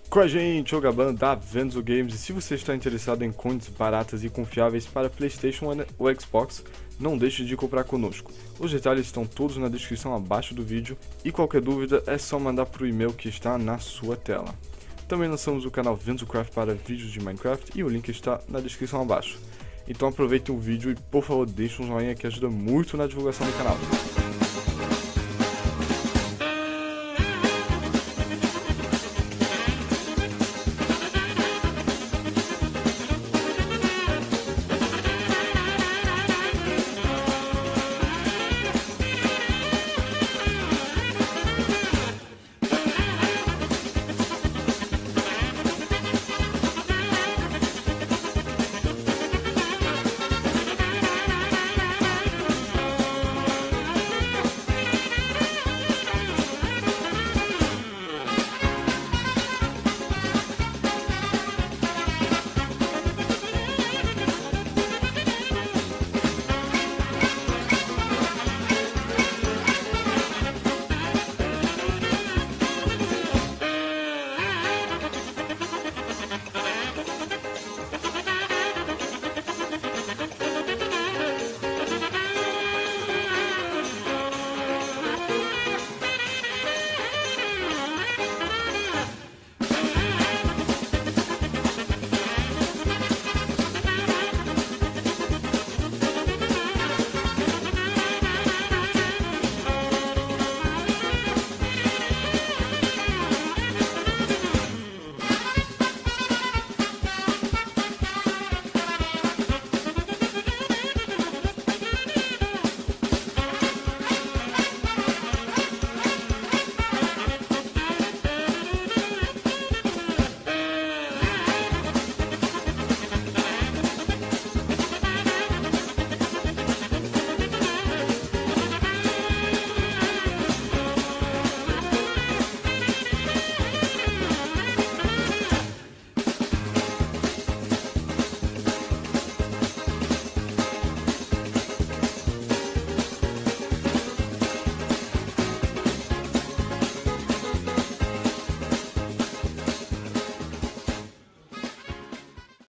Com a gente, o Gaban da Venzo Games, e se você está interessado em coins baratas e confiáveis para PlayStation ou Xbox, não deixe de comprar conosco. Os detalhes estão todos na descrição abaixo do vídeo e qualquer dúvida é só mandar para o e-mail que está na sua tela. Também lançamos o canal VenzoCraft para vídeos de Minecraft e o link está na descrição abaixo. Então aproveitem o vídeo e por favor deixe um joinha que ajuda muito na divulgação do canal.